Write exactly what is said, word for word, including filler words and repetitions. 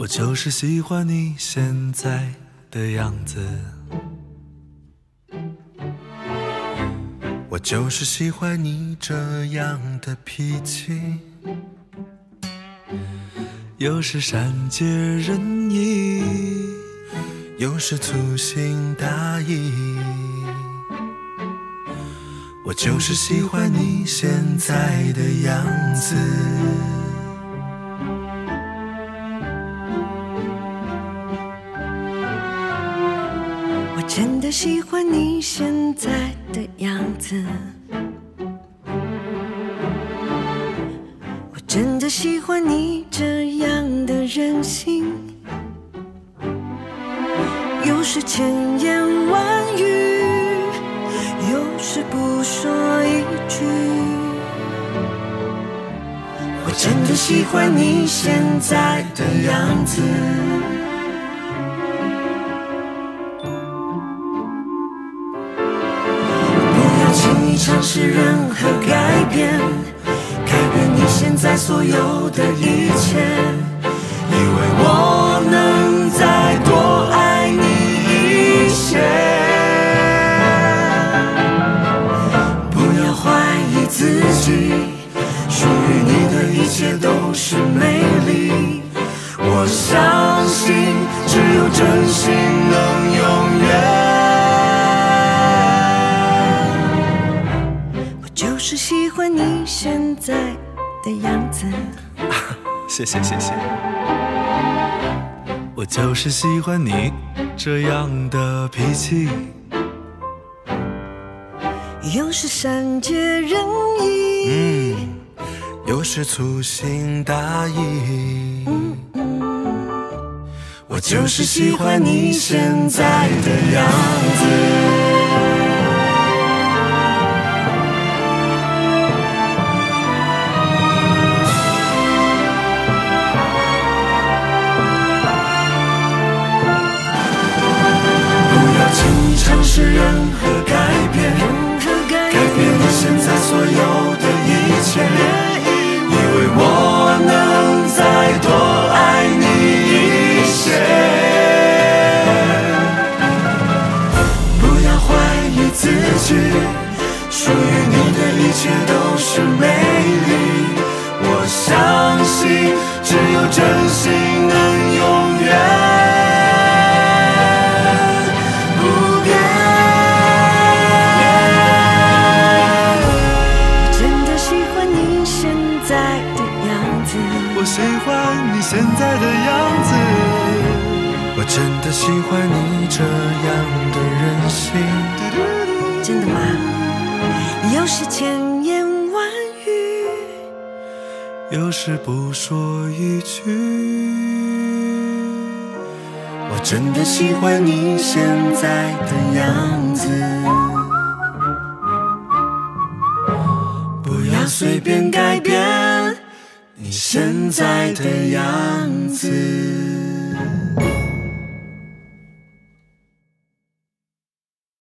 我就是喜欢你现在的样子，我就是喜欢你这样的脾气，有时善解人意，有时粗心大意，我就是喜欢你现在的样子。 我真的喜欢你现在的样子，我真的喜欢你这样的任性，有时千言万语，有时不说一句。我真的喜欢你现在的样子，请你尝试任何改变，改变你现在所有的一切，因为我能再多爱你一些。不要怀疑自己，属于你的一切都是美丽。我相信，只有真心能永远。就是喜欢你现在的样子。 谢谢谢谢，我就是喜欢你这样的脾气， 有时善解人意， 嗯，有时粗心大意，嗯嗯，我就是喜欢你现在的样子。尝试任何改变，改变你现在所有的一切，因为我能再多爱你一些。不要怀疑自己，属于你的一切都是美丽。我相信，只有真心能永远。我喜欢你现在的样子，我真的喜欢你这样的任性。 真的吗？有时千言万语， 有时不说一句。我真的喜欢你现在的样子，不要随便改变你现在的样子。